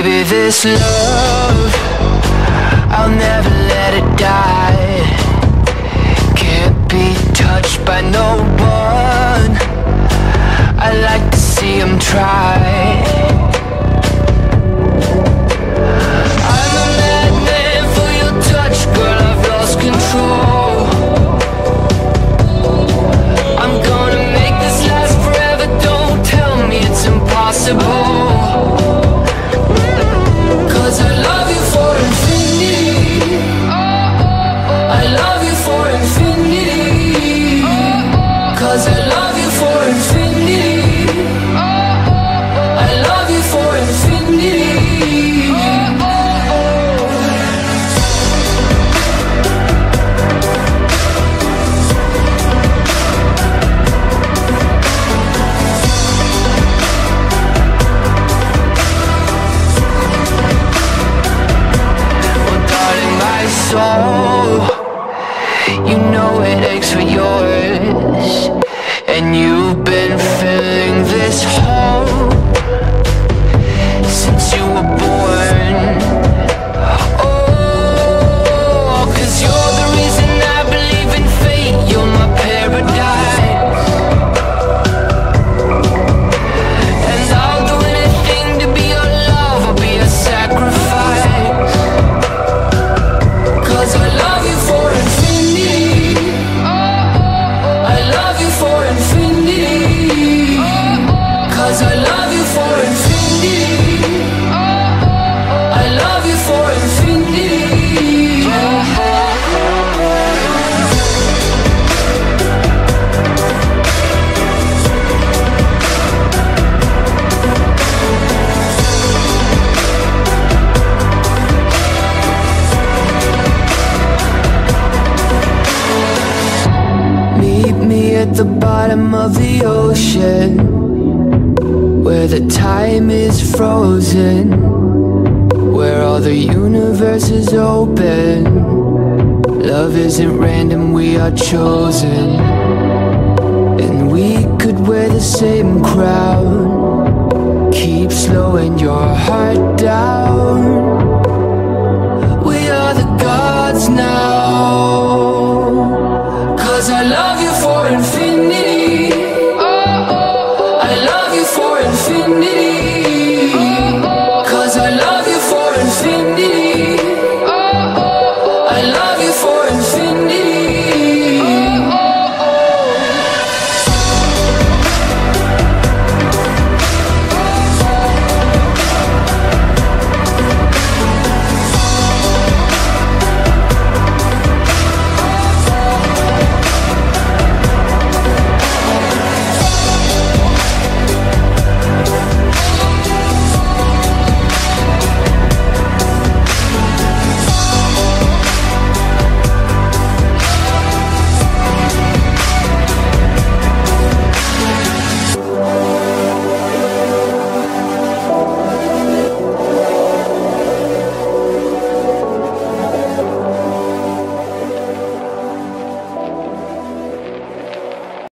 Baby, this love, I'll never let it die. Can't be touched by no one. I like to see him try. I'm a madman for your touch, girl, I've lost control. I'm gonna make this last forever, don't tell me it's impossible. Cause I love you for infinity. I love you for infinity. Cause I love you for infinity. I love you for infinity. Soul, you know it aches for yours, and you've been filling this hole since you were born. Oh, 'cause you're the reason I believe in fate. You're my paradise, and I'll do anything to be your love. I'll be a sacrifice. Cause I love you for infinity. I love you for infinity. Cause I love you for infinity. I love you for infinity. Meet me at the bottom of the ocean, where the time is frozen, where all the universe is open. Love isn't random, we are chosen. And we could wear the same crown. Keep slowing your heart down. We are the gods now.